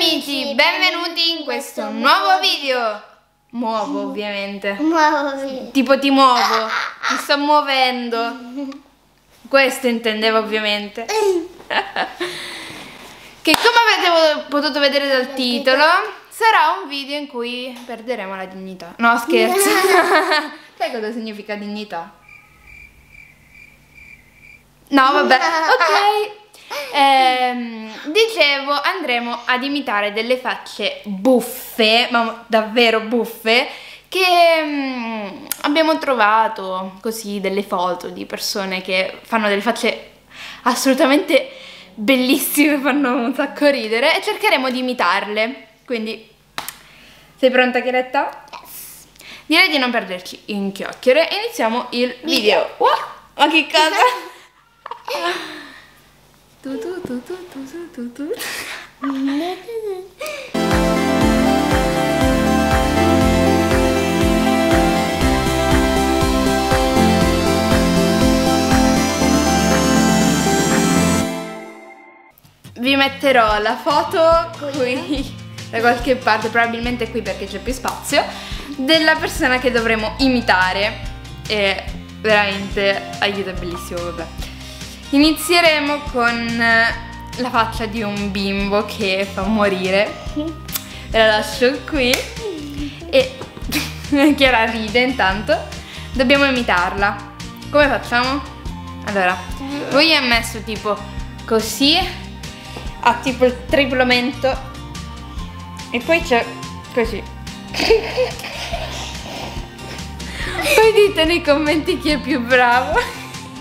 amici, benvenuti in questo nuovo video. Muovo ovviamente. Tipo ti muovo, ti sto muovendo. Questo intendevo ovviamente. Che come avete potuto vedere dal titolo, sarà un video in cui perderemo la dignità. No, scherzo. Sai cosa significa dignità? No, vabbè, ok. Dicevo, andremo ad imitare delle facce buffe, ma davvero buffe, che abbiamo trovato così, delle foto di persone che fanno delle facce assolutamente bellissime, fanno un sacco ridere, e cercheremo di imitarle. Quindi, sei pronta, Chiaretta? Yes. Direi di non perderci in chiacchiere. Iniziamo il video. Ma che cosa? Vi metterò la foto qui da qualche parte, probabilmente qui perché c'è più spazio, della persona che dovremo imitare. E veramente aiuto, è bellissimo, vabbè. Inizieremo con la faccia di un bimbo che fa morire. Ve la lascio qui. E Chiara ride intanto. Dobbiamo imitarla. Come facciamo? Allora, lui è messo tipo così, ha tipo il triplo mento, e poi c'è così. Poi dite nei commenti chi è più bravo.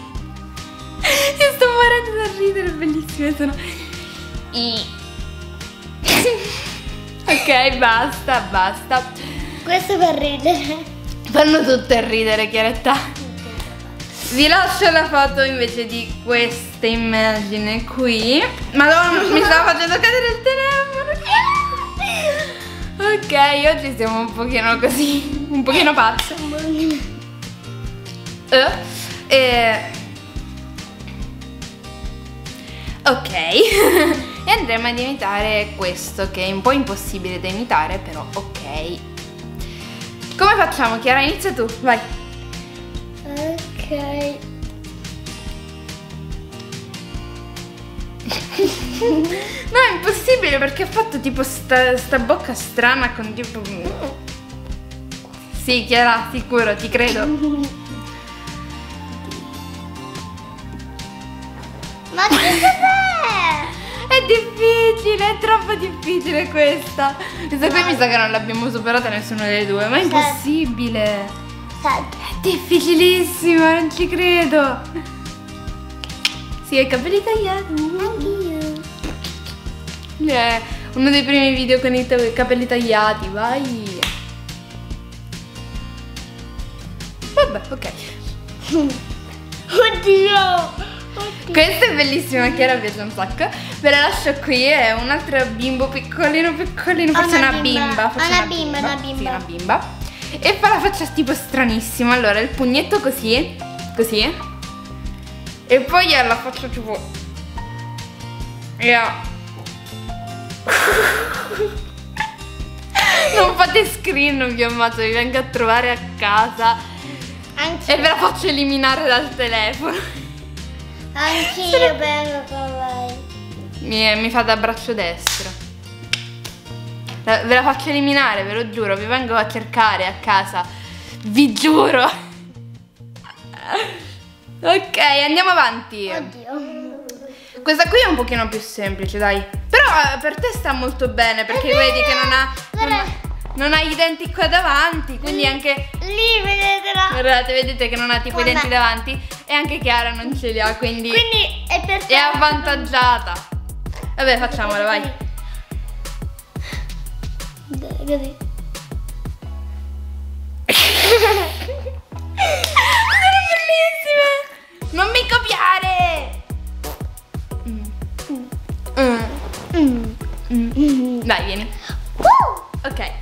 Io sto morendo da ridere, bellissime sono. Ok, basta. Questo per ridere. Fanno tutte a ridere, Chiaretta. Vi lascio la foto invece di questa immagine qui. Madonna, mi stava facendo cadere il telefono. Ok, oggi siamo un pochino così, un pochino pazze. Ok. E andremo ad imitare questo, che è un po' impossibile da imitare, però ok. Come facciamo, Chiara? Inizia tu, vai. Ok. No, è impossibile perché ha fatto tipo sta bocca strana con tipo... Sì, Chiara, sicuro, ti credo. Ma che cos'è? È difficile, è troppo difficile questa. Questa qui mi sa che non l'abbiamo superata nessuno delle due, ma è impossibile. È difficilissima, non ci credo. Sì, hai i capelli tagliati. Anch'io. È uno dei primi video con i capelli tagliati, vai. Vabbè, ok. Oddio. Questa è bellissima, Chiara piace un sacco. Ve la lascio qui, è un altro bimbo piccolino, forse una bimba. Sì, una bimba. E fa la faccia tipo stranissima. Allora, il pugnetto così, e poi ha la faccia tipo... Non fate screen, non vi ammazzo, vi vengo a trovare a casa. Anch'io. E ve la faccio eliminare dal telefono. Anch'io vengo con lei. Mi fa da braccio destro. Ve la faccio eliminare, ve lo giuro. Vi vengo a cercare a casa, vi giuro. Ok, andiamo avanti. Oddio. Questa qui è un pochino più semplice, dai. Però per te sta molto bene, perché vedi che non ha i denti qua davanti, quindi anche... Lì vedetela. Guardate, vedete che non ha tipo i denti davanti, e anche Chiara non ce li ha, quindi è per te. è avvantaggiata. Vabbè, facciamola, vai. Così. Sono bellissime. Non mi copiare. Dai, vieni. Ok.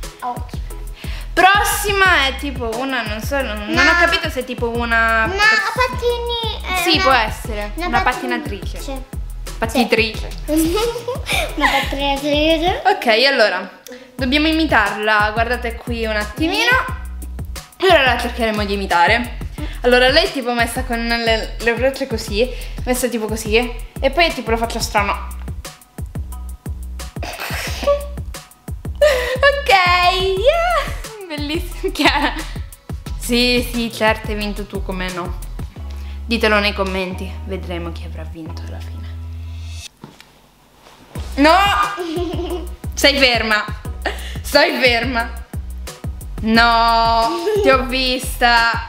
Prossima è tipo una, non so, non ho capito se è tipo una... Una pattini... Sì, può essere. Una pattinatrice. Pattitrice. Una pattitrice. Ok, allora, dobbiamo imitarla. Guardate qui un attimino. Allora la cercheremo di imitare. Allora, lei è tipo messa con le braccia così, messa tipo così, e poi tipo lo faccio strano. Ok, yeah. Bellissimo, Chiara. Sì, certo, hai vinto tu, come no. Ditelo nei commenti, vedremo chi avrà vinto alla fine. No! Stai ferma. Stai ferma. No, ti ho vista.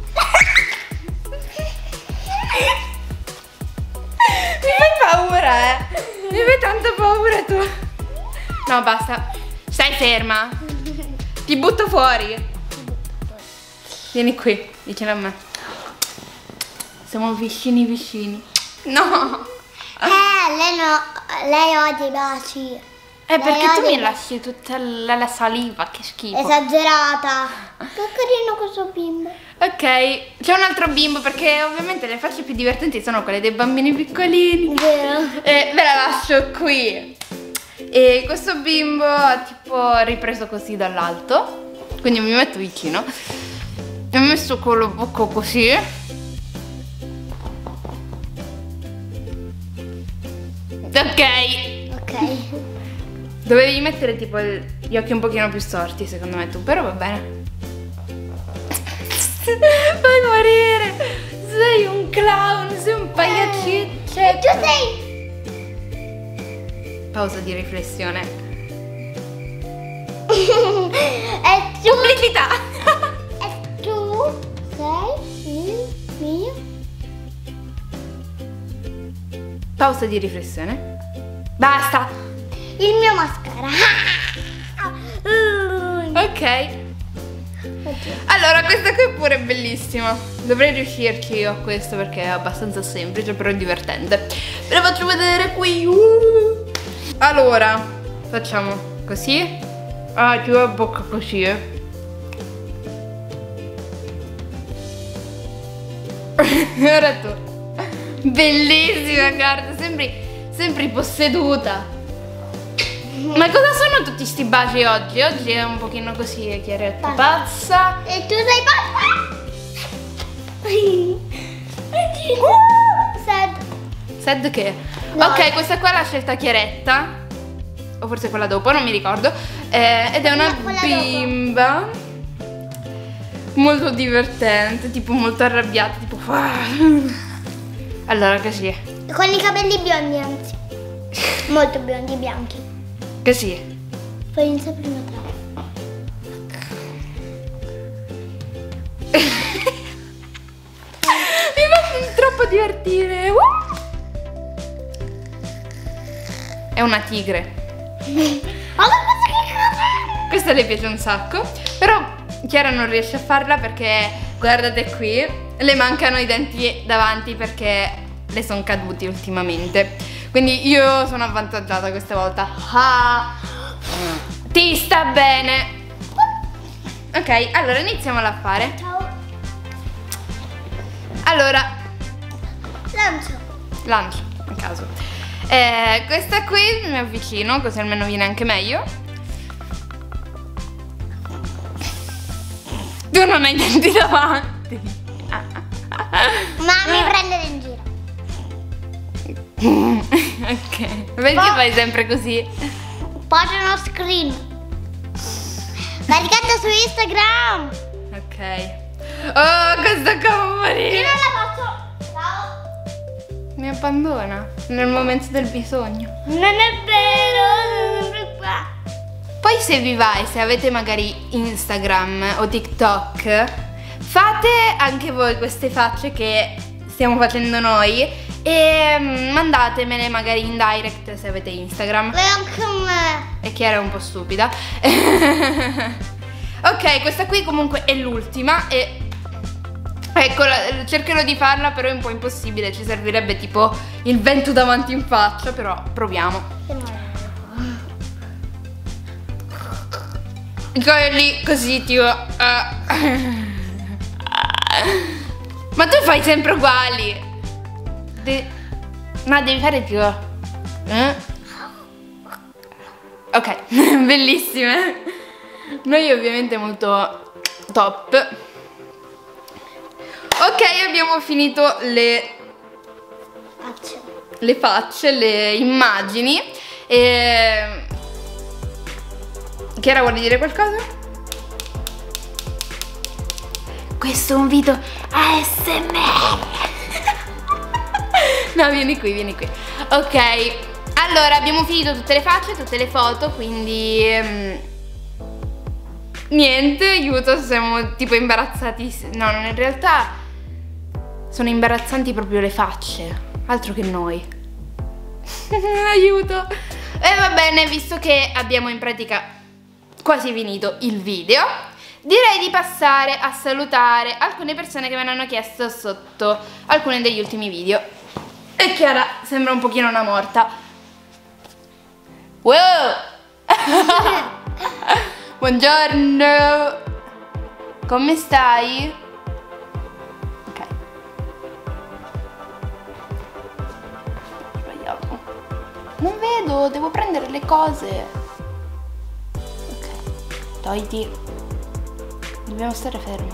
Mi fai paura, mi fai tanta paura tu. No, basta. Stai ferma. Ti butto fuori. Vieni qui, vicino a me. Siamo vicini. No. Lei no, lei odia i baci. Perché tu mi lasci tutta la saliva, che schifo. Esagerata. Che carino questo bimbo. Ok, c'è un altro bimbo, perché ovviamente le facce più divertenti sono quelle dei bambini piccolini. Vero. Ve la lascio qui. E questo bimbo ha tipo ripreso così dall'alto, quindi mi metto vicino. Mi ho messo con lo bocco così. Ok. Dovevi mettere tipo gli occhi un pochino più storti, secondo me tu, però va bene. Fai morire. Sei un clown, sei un pagliaccino. Tu sei. Pausa di riflessione. E tu. Pubblicità. E tu sei il mio. Pausa di riflessione. Basta. Il mio mascara. Ok. Allora, questa qui è pure bellissima. Dovrei riuscirci io a questo perché è abbastanza semplice, però è divertente. Ve la faccio vedere qui. Allora, facciamo così. Ah, più la bocca così, Ora tu. Bellissima, guarda, sembri posseduta. Ma cosa sono tutti sti baci oggi? Oggi è un pochino così, Chiaretta pazza. E tu sei pazza. Sad che? No. Ok, questa qua l'ha scelta Chiaretta. O forse quella dopo, non mi ricordo. Ed è una quella bimba molto divertente, tipo molto arrabbiata, tipo allora così. Con i capelli biondi, anzi. Molto biondi, bianchi. Così. Poi inizia prima tra. Mi fa troppo divertire. È una tigre. Questa le piace un sacco. Però Chiara non riesce a farla perché, guardate qui, le mancano i denti davanti perché le sono caduti ultimamente. Quindi io sono avvantaggiata questa volta. Ti sta bene. Ok, allora iniziamola a fare. Ciao. Allora, Lancio. a caso. Questa qui mi avvicino, così almeno viene anche meglio. Tu non hai denti davanti. Ma mi prendere in giro. Ok, perché fai sempre così? Poi c'è uno screen. Caricate su Instagram. Ok. Oh, questo come morire. Io non la faccio. Ciao. Mi abbandona nel momento del bisogno. Non è vero, sono sempre qua. Poi se vi va e se avete magari Instagram o TikTok, fate anche voi queste facce che stiamo facendo noi e mandatemele magari in direct se avete Instagram. E anche me. E Chiara è un po' stupida. Ok, questa qui comunque è l'ultima e ecco, cercherò di farla, però è un po' impossibile, ci servirebbe tipo il vento davanti in faccia, però proviamo. Quelli così tipo Ma tu fai sempre uguali. No, devi fare tipo... Ok, bellissime. Noi ovviamente molto top. Ok, abbiamo finito le facce, le immagini. Chiara, vuoi dire qualcosa? Questo è un video ASMR. No, vieni qui, vieni qui. Ok, allora abbiamo finito tutte le facce, tutte le foto, quindi niente, aiuto, siamo tipo imbarazzati. No, non in realtà sono imbarazzanti proprio le facce, altro che noi. Aiuto. E va bene, visto che abbiamo in pratica quasi finito il video, direi di passare a salutare alcune persone che me ne hanno chiesto sotto alcuni degli ultimi video. E Chiara sembra un pochino una morta. Wow! Buongiorno! Come stai? Ok. Sbagliato. Non vedo, devo prendere le cose. Ok. Togliti. Dobbiamo stare fermi.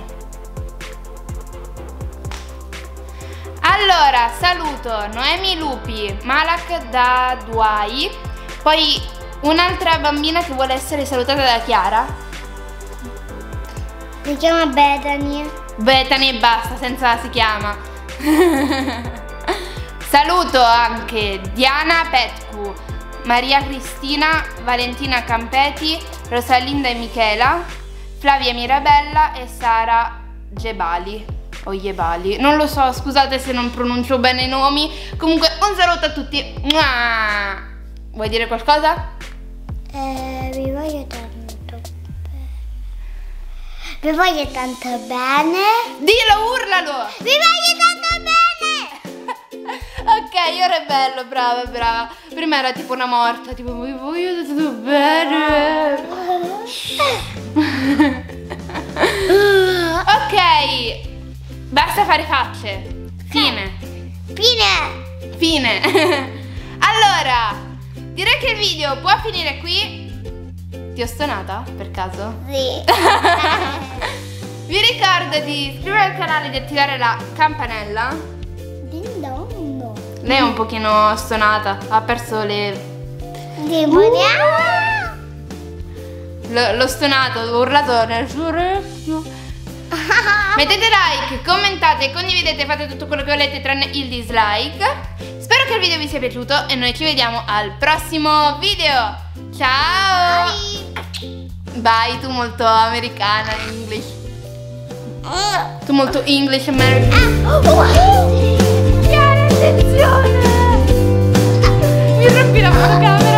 Allora, saluto Noemi Lupi, Malak da Duai, poi un'altra bambina che vuole essere salutata da Chiara. Si chiama Bethany. Bethany e basta, senza si chiama. Saluto anche Diana Petcu, Maria Cristina, Valentina Campeti, Rosalinda e Michela, Flavia Mirabella e Sara Gebali. O Jebali, non lo so, scusate se non pronuncio bene i nomi. Comunque un saluto a tutti. Vuoi dire qualcosa? Vi voglio tanto bene. Vi voglio tanto bene. Dillo, urlalo. Vi voglio tanto bene. Ok, ora è bello, brava, brava. Prima era tipo una morta, tipo vi voglio tanto bene. Ok, basta fare facce. Fine. Fine. Allora, direi che il video può finire qui. Ti ho stonata per caso? Sì. Vi ricordo di iscrivervi al canale e di attivare la campanella. Ding dong. Lei è un pochino stonata, ha perso le... L'ho stonato, ho urlato nel suo orecchio. Mettete like, commentate, condividete, fate tutto quello che volete tranne il dislike. Spero che il video vi sia piaciuto e noi ci vediamo al prossimo video. Ciao. Bye, tu molto americana, English. Tu molto English American. Chiara, attenzione. Mi rompi la fotocamera.